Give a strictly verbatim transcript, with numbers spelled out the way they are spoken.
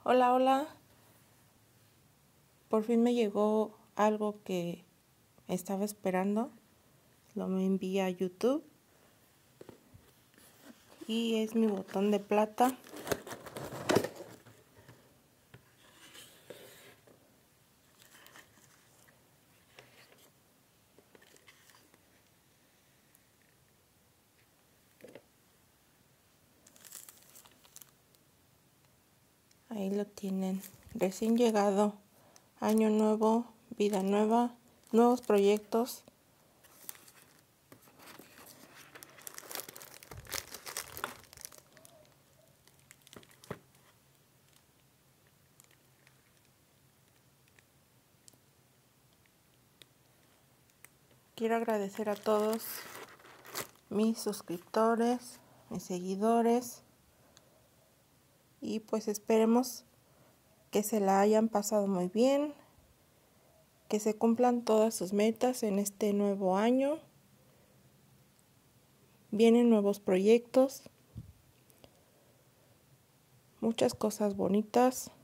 Hola, hola. Por fin me llegó algo que estaba esperando. Lo me envía a YouTube. Y es mi botón de plata. Ahí lo tienen. Recién llegado. Año nuevo, vida nueva, nuevos proyectos. Quiero agradecer a todos mis suscriptores, mis seguidores. Y pues esperemos que se la hayan pasado muy bien, que se cumplan todas sus metas en este nuevo año. Vienen nuevos proyectos, muchas cosas bonitas.